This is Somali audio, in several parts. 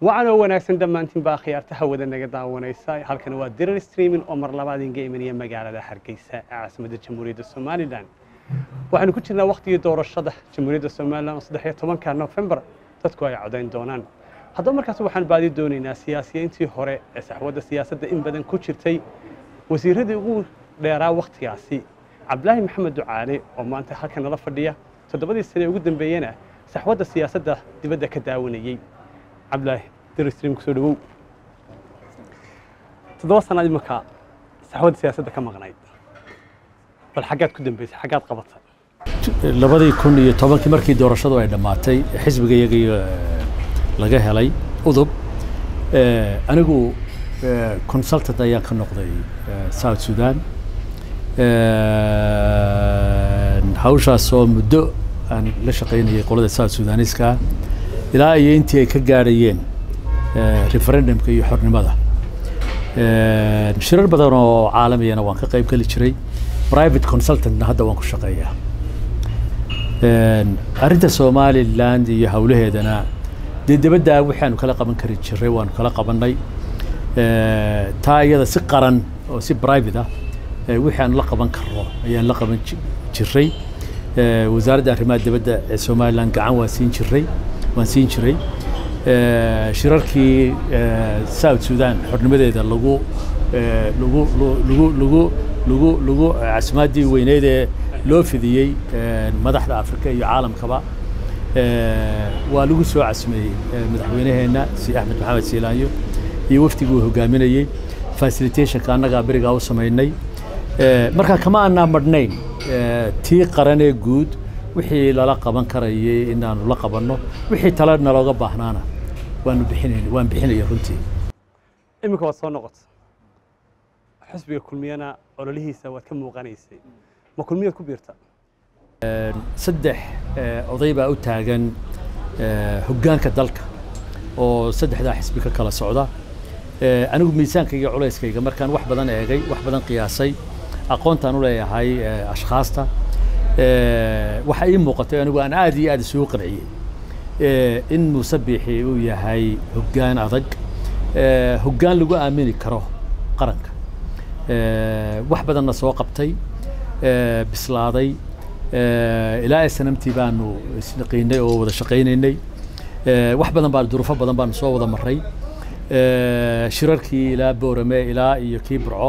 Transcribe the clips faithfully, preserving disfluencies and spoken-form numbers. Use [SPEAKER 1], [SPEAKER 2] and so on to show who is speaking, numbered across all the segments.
[SPEAKER 1] وعلى وناكسن دمانتين باخيار تهودا naga daawanaysa halkan waa dirar streaming oo mar labaad in geemanaya magaalada Hargeysa caasimadda Jamhuuriyadda Soomaaliland waxaanu ku jirnaa waqtigii doorashada Jamhuuriyadda Soomaaliland saddex iyo tobanka November dadku ay codeyn doonaan hadda markaas waxaan baadi doonaynaa siyaasiyiintii hore ee saxwadda siyaasadda in badan ku jirtay wasiiradii ugu dheeraa waqtigaasi Cabdulaahi Maxamed Ducaale oo maanta halkan nala fadhiya toddobadii sano ugu dambeeyana saxwadda siyaasadda dibadda ka daawanayay Abdullah درستريم كسودو تدوس أنا المكان سحود سياسة كم غنيت بالحاجات كدم بس حاجات قبضتها
[SPEAKER 2] لبدي يكون طبعا كمركي دور شدوا عند ماتي حزب جي جي لقاه لي أضب أنا جو كونسلت تايا كنقضي ساوث السودان هاوشا صوم دو أن لشقيني يقولون ساوث السودانيس كا إلى أي أنتي كجاريين ريفرندم كي حر نماذا شرر بدرنا عالميا وان كقيب كل شيء برايفت كونسلتنت هذا وان كشقية أريد الصومالي لاند يحوله هذانا دي بدأ وحنا كلاقة من كريت شري وان كلاقة بناي تاي هذا سقرن أو سي برايفت وحنا لقب من كرو يعني لقب من شري وزارة الرماد بدأ الصومالي لاند قاعد واسين شري واسين شري شراركي ساوث السودان حرنمديدا لوغو لوغو لوغو لوغو لوغو لوغو عاصمادي وينيده لو فديي مدحدا افريقيا iyo caalamkaba waa lagu soo casmay madaxweynaheena si Axmed Maxamed Siilaanyo iyo waftigu hogaaminayay facilitation ka anaga bariga u sameeynay marka kama aanna marnayn tii qaranee guud wixii lala qaban karayay inaan la qabanno wixii talana looga baahnaana waan bixinay waan bixinay runtii
[SPEAKER 1] imika waa soo noqot xisbiga kulmiyana ololihiisa waad ka muuqanaysay ma kulmiyad ku biirta
[SPEAKER 2] saddex oday baa u taagan hoggaanka dalka oo saddexda xisbi ka kala socda anigu miisaankayga culayskayga markaan wax badan eegay wax badan qiyaasay aqoontaan u leeyahay ashxaasta waxa ii muuqatay anigu aan aad iyo aad isugu qanciyay in musabixi uu yahay hoggaan adag hoggaan lagu aamini karo qaranka wax badanna soo qabtay bislaaday ilaa sanamtii baanu isnaqiinay oo wada shaqaynaynay wax badan baa duruufo badan baan soo wada maray shirarkii ilaa boorame ilaa iyo kii burco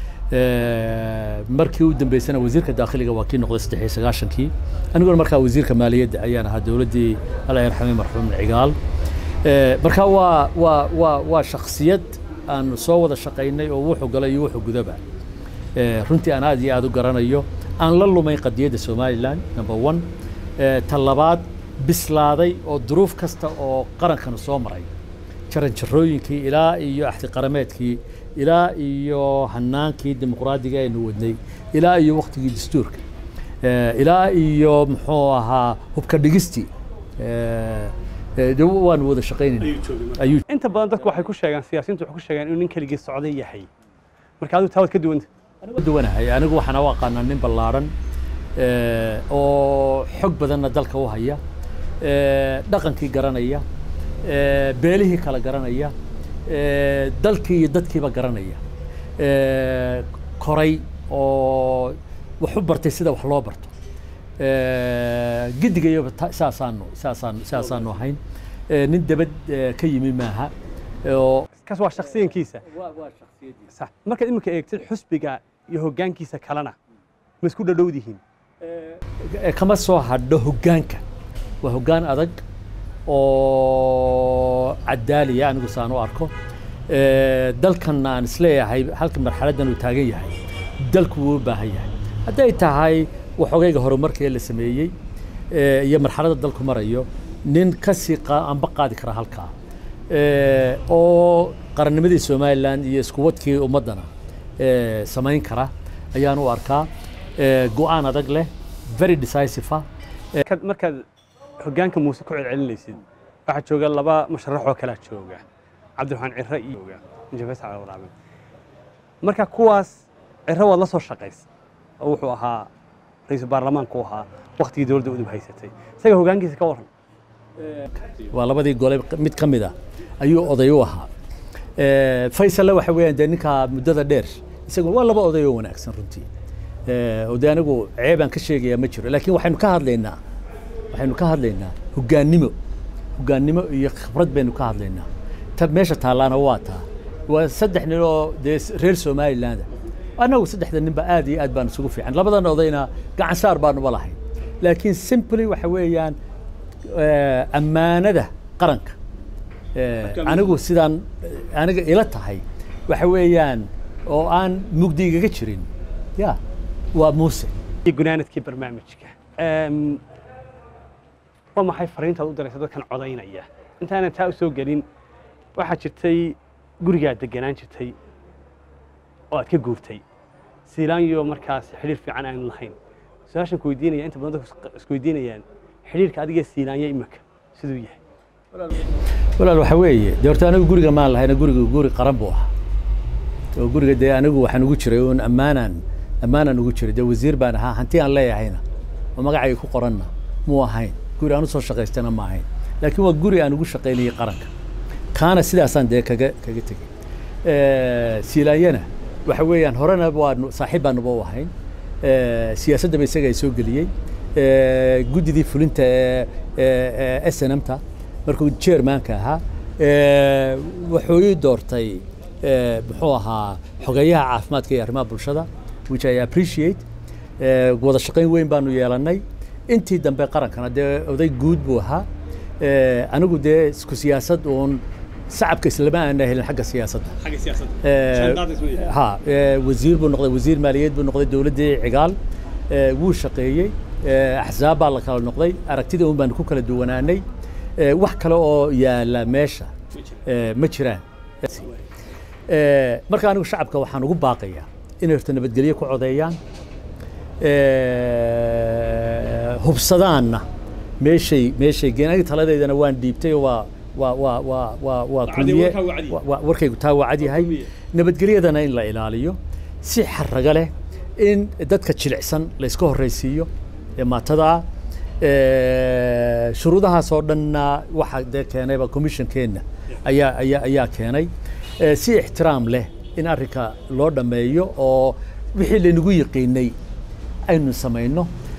[SPEAKER 2] markii uu dambeysana wasiirka dakhliga waa kii noqday saddex iyo sagaashankii aniguna markaa wasiirka maaliyadda ayaan ahaa dawladdii Allah yarxamay marxuum cigaal markaa waa waa waa waa shakhsiyad aan soo wada shaqaynay oo wuxuu galay iyo wuxuu gudaba runtii aan aad iyo aad u garanayo aan la lumay qadiyadda Soomaaliland number one talabaad bislaaday oo duruuf kasta oo qarankan soo maray jaran jarooyinkii ilaa iyo axti qarameedkii ilaa iyo hanaankii dimuqraadiga ee wadnay ilaa iyo waqtigii dastuurka ilaa iyo muxuu ahaa hubka dhigistii ee waan wada shaqaynay ayuu
[SPEAKER 1] inta badan dadku waxay ku sheegaan siyaasiyiintu waxay ku sheegaan inuu nin kaliya socday yahay marka aad taawad ka duwanta
[SPEAKER 2] anigu duwanahay anigu waxaan u aqaanaa nin ballaaran oo xog badanna dalka u haya dhaqankii garanaya beelihii kala garanaya dalkii iyo dadkiiba garanaya koray oo wax u bartay sida wax loo barto gidigayaba saasaanu saasaanu saasaanu ahayn nin dabad ka yimi maaha oo
[SPEAKER 1] kaas waa shakhsiyankiisa waa shakhsiyadiisa sax marka imika eegtid xusbiga iyo hoggaankiisa kalena ma isku dhadhowdihiin
[SPEAKER 2] kama soo hadho hoggaanka waa hoggaan adag oo cadaaliya anigu saan u arko dalkan aan isleeyahay halka marxaladan uu taagan yahay dalku wuu baahan yahay haday tahay waxoogayga horumarkii la sameeyay iyo marxaladda dalku marayo nin ka sii qaanba qaadi kara halka oo qarannimadii Soomaaliland iyo isku wadkii ummadana samayn kara ayaan u arkaa go'aan adag leh very decisive
[SPEAKER 1] marka hoggaanka muuse ku celcelinaysid waxa jooga laba masharax oo kala jooga Cabdiraxmaan Cirre iyo Injineer Saad Waraabe marka kuwaas Cirre wad la soo shaqeysay oo wuxuu ahaa ra'iisul baarlamaanka ahaa waqtigii dawladda u haysatay isaga hoggaankiisa ka waran
[SPEAKER 2] waa labadii gole mid ka mid ah ayuu oday u ahaa Faysal waxa weeyaan de ninka muddada dheer isagoo waa laba oday oo wanaagsan runtii oo de anigu ceebaan ka sheegaya ma jiro laakiin waxaynu ka hadlaynaa waxaynu ka hadlaynaa hogaannimo hogaannimo iyo khibrad baynu ka hadlaynaa tab meesha taalaana waa taa waa saddex nin oo de reer Somaliland anagu saddexda nin ba aad iyo aad baan isugu fiican labadan odayna gacan saar baan u lahayn laakiin simply waxa weeyaan ammaanada qaranka anigu sidaan aniga ila tahay waxa weeyaan oo aan mugdiga jirin ya waa Muuse
[SPEAKER 1] gunaanadkii barnaamijka em waa maxay fariinta u diraysa dadkan codaynaya intaana taa u soo galin waxa jirtay guriga deganaan jirtay oo aad ka guurtay Siilaanyo markaas xiriir fiican aan lahayn su'aashan ku weydiinaya inta badan dadku isku weydiinayaan xiriirka adiga Siilaanyo imika sidoo yahay
[SPEAKER 2] walaal waxa weeye doorta anigu guriga ma lahayn guriga guri qaran buu ahaa oo guriga de anigu waxaan ugu jiray oo amaanan amaanan ugu jiray de wasiir baan ahaa hanti aan leeyahayna oo magacayga ku qoranna muu ahayn guri aan soo shaqaystana ma ahayn laakiin waa guri aan ugu shaqeynay qaranka kaana sidaasaan de kaga kaga tagay ee Siilaanyana waxa weeyaan horena waa saaxiib baan u ahayn ee siyaasadda bay isaga soo galiyay ee gudidii fulinta ee S N M ta markuu chairman-ka ahaa ee wuxuu ii doortay ee muxuu ahaa xogayaha caafimaadka iyo arrimaha bulshada which I appreciate ee wada shaqayn weyn baanu yeelanay intii dambe qarankana de oday guud buu ahaa ee anigu de isku siyaasad oo shacabka islaamana helin xagga siyaasadda
[SPEAKER 1] xagga siyaasadda
[SPEAKER 2] ha wasiir buu noqday wasiir maaliyadeed buu noqday dawladda cigaal ee wuu shaqeeyay axzaab baa la kala noqday aragtida uu baan ku kala duwanaanay wax kale oo yaala meesha ma jiraan ee marka anigu shacabka waxaan ugu baaqayaa inay horta nabadgelyo ku codeeyaan ee hubsadaanna meeshay meeshay geenay taladeedana waan dhiibtay waa waa waa waa waa waa kulliye warkaygu taa wacad yahay nabadgelyadana in la ilaaliyo si xaraga leh in dadka jilicsan la iska horeysiiyo ee maatada ee shuruudahaas oo dhanna waxa de keenayba commission-keena ayaa ayaa ayaa keenay si ixtiraam leh in arrinka loo dhameeyo oo wixii la nagu yaqiinay aynu sameeyno